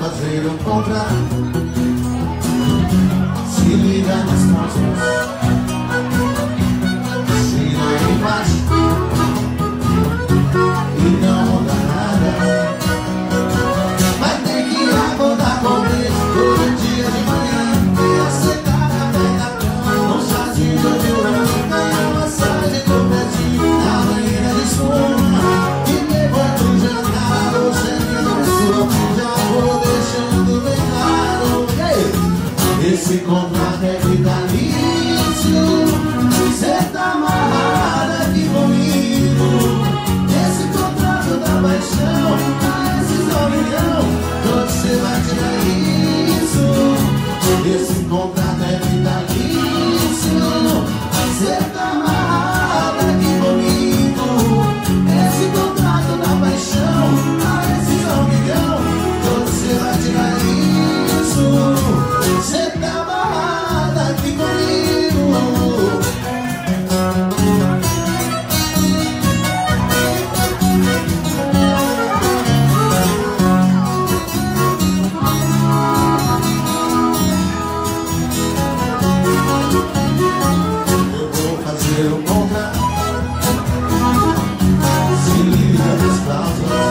fazer um contrato. Se liga nas costas, assina embaixo e não muda nada. Vai ter que acordar com isso todo dia de manhã e aceitar a velha cama, um chazinho de verão, ganhar massagem com o pezinho na banheira de espuma. E depois do jantar, você me abençoa, já vou deixando bem claro. Esse contrato é vitalício, cê tá amarrada aqui comigo. Esse contrato da paixão, a esses 1 milhão, todo cê vai tirar isso. Esse contrato é vitalício, cê tá amarrada aqui comigo. Esse contrato da paixão, a esses 1 milhão, todo cê vai tirar isso. Cê tá amarrada aqui comigo. Eu vou fazer um contrato. Se liga nas cláusulas,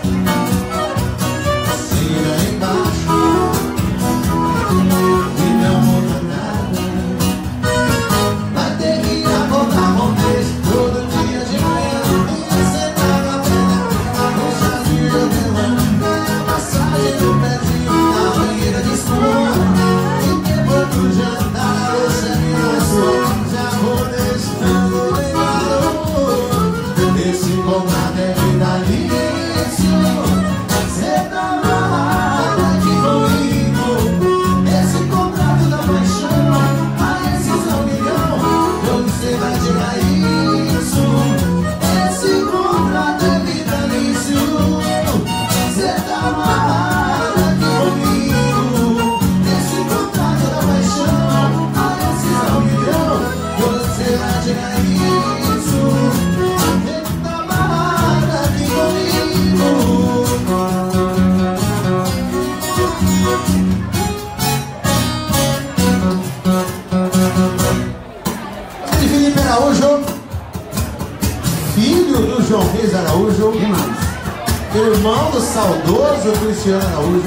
assina embaixo e não muda nada. Vai ter que acordar com beijo todo dia de manhã e sentar na velha cama, um chazinho de verão, ganhar massagem no pezinho na banheira de espuma. E depois do jantar você me abençoa, já vou deixando bem claro. Esse contrato é vitalício, cê tá amarrada aqui comigo. Esse contrato da paixão, a esses 1 milhão, quando cê vai tirar isso. Esse contrato é vitalício, cê tá amarrada aqui comigo. Esse contrato da paixão, a esses 1 milhão, quando cê vai tirar isso. Cê tá amarrada aqui comigo. De Felipe Araújo, filho do João Reis Araújo, irmão do saudoso Cristiano Araújo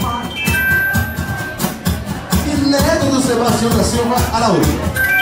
e neto do Sebastião da Silva Araújo.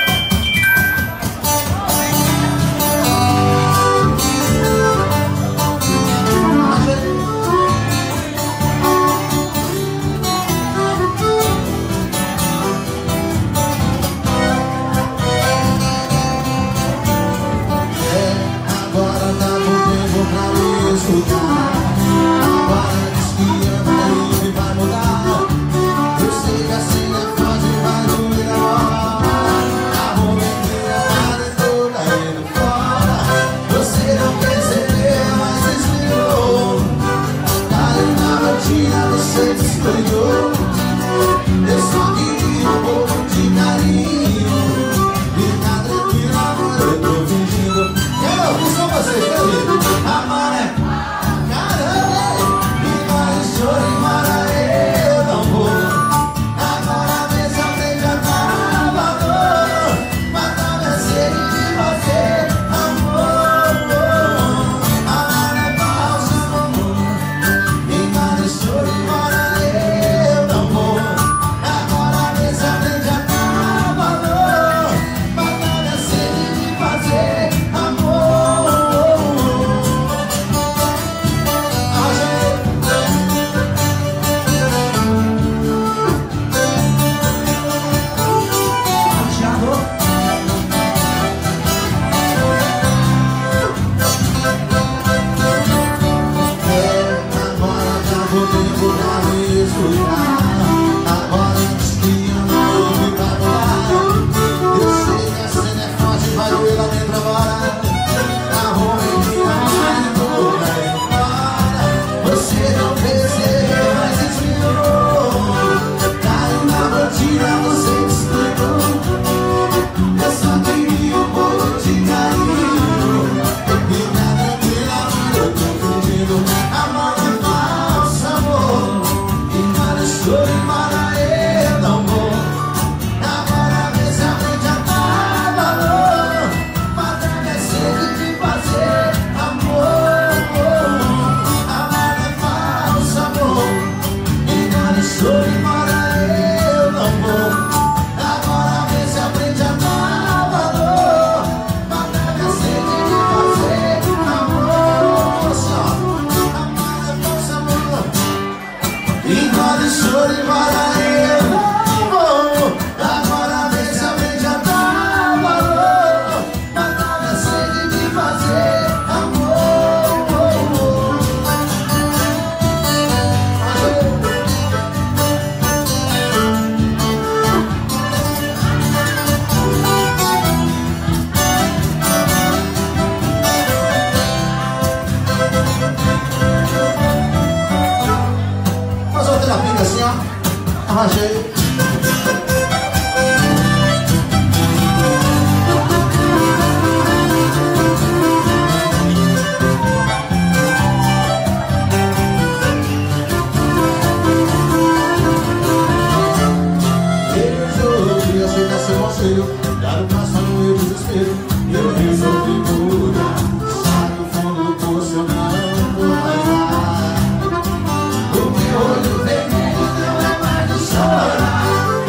Agora dá um tempo pra me escutar. Agora diz que ama e vai mudar. Eu sei que assim é forte, vai doer a hora. A momenteira estou caindo fora. Você não percebeu, mas desviou. Caiu na rotina, você descuidou. Eu só queria um pouco de carinho. Fica tranquilo, amor, eu tô fingindo. Eu fiz com você, querido. Amar é caramba, e mais choro e mora eu não vou. Agora mesmo aprende a dar valor. Mata minha sede de você, amor. Amar é falso, amor, e mais choro e mora eu sou embora, eu não vou. Agora vê se aprende a dar valor. Mata minha sede de fazer amor. Só amar é falso amor. Enquanto sou embora, eu não vou. Agora vê se aprende a dar valor. Mata minha sede de fazer amor. Faz uma terapia assim, ó. Arranjei. Resolvi aceitar seu conselho, dar um passo no meu desespero. Eu resolvi mudar. Sai do fundo do poço, eu não vou mais lá. O meu olho vermelho não é mais de chorar.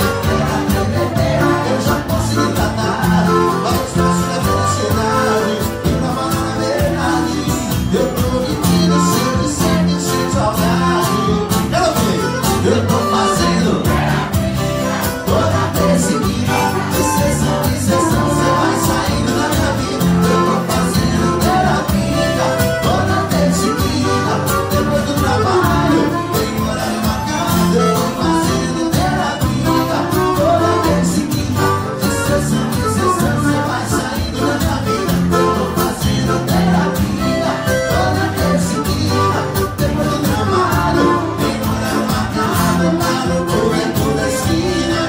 Eu já consegui tratar vários passos da felicidade. E pra falar a verdade, eu tô mentindo, sempre, sempre, sem saudade. Quero ver, eu tô fazendo toda vez seguida, de sessão em sessão, você vai saindo da minha vida. Eu tô fazendo terapia, toda vez seguida, depois do trabalho, tem horário marcado. Eu tô fazendo terapia, toda vez seguida, de sessão em sessão, você vai saindo da minha vida. Eu tô fazendo terapia, toda vez seguida, depois do trabalho, tem horário marcado, lá no canto da esquina.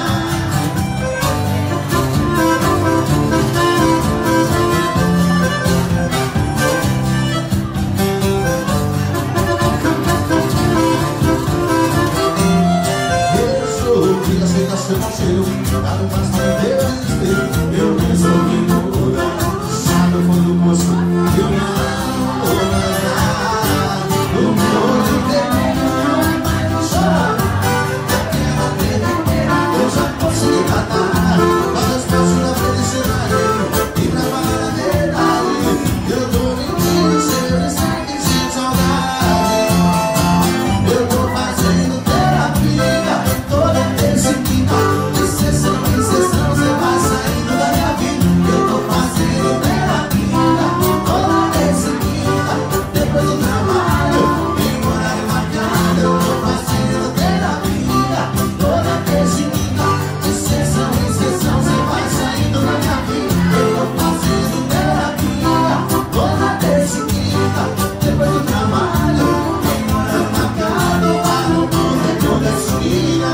Resolvi aceitar seu conselho, dar um passo no meu desespero. Eu resolvi mudar. Sabe o fundo do poço, eu não vou mais lá. O meu olho vermelho não é mais de chorar. Aquela tremedeira eu já consegui tratar vários passos da felicidade. E pra falar a verdade, eu tô mentindo, sempre, sempre, sem saudade. Eu tô fazendo terapia, toda vez seguida, de sessão em sessão, você vai saindo da minha vida. Eu tô fazendo terapia, toda vez seguida, depois do trabalho, tem horário marcado. Eu tô fazendo terapia, toda vez seguida, de sessão em sessão, você vai saindo da minha vida. Eu tô fazendo terapia, toda vez seguida, depois do trabalho, tem horário marcado, lá no boteco da esquina.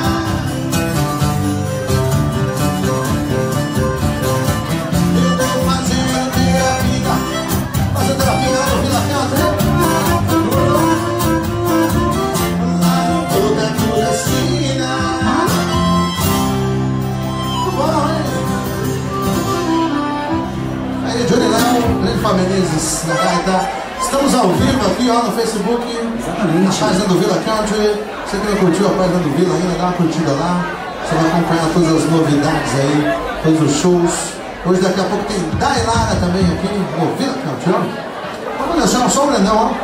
Eu tô fazendo terapia lá no Vila Country, lá no boteco da esquina. Muito bom, hein? Aí, Johnny Léo, grande Fábio Menezes na gaita. Estamos ao vivo aqui, ó, no Facebook. Exatamente. A página do Vila Country. Você que não curtiu a página do Vila ainda, dá uma curtida lá. Você vai acompanhar todas as novidades aí, todos os shows. Hoje, daqui a pouco, tem Dailara também aqui no Vila Country, ó. Vamos deixar só o Brandão, ó.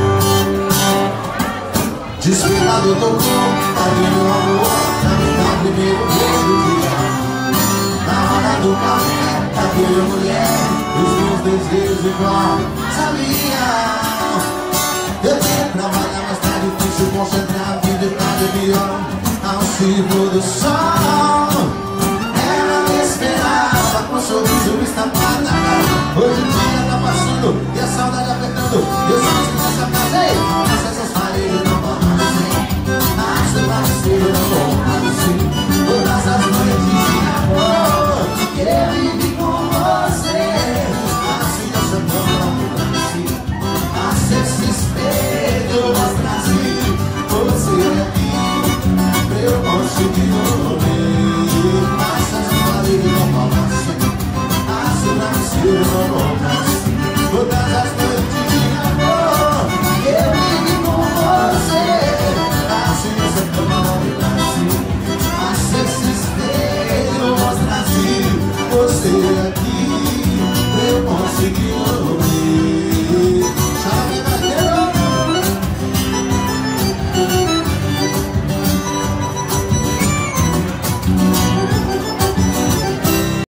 Desfilado tocou, tá vindo amor, tá me dá primeiro beijo do dia. Na hora do café, tá vindo mulher, os meus desejos igual, sabia? Eu tenho que trabalhar, mas tá difícil concentrar, viver pra beber ao ciclo do sol. Ela me esperava com um sorriso estampado na cara. Hoje o dia tá passando e a saudade apertando. Eu